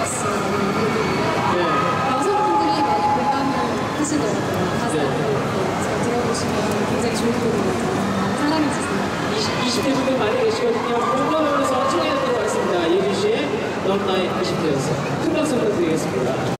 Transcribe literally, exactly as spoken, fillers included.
있어요. 네. 여성분들이 많이 공감을 하시더라고요. 가사를 네. 잘 들어보시면 굉장히 좋은 곡인 것 같아요. 사랑해주세요. 이십 대 분들 많이 계시거든요. 공감하면서 청해드리도록 하겠습니다. 예진 씨, 넌 나의 이십 대였어. 큰 박수 부탁드리겠습니다.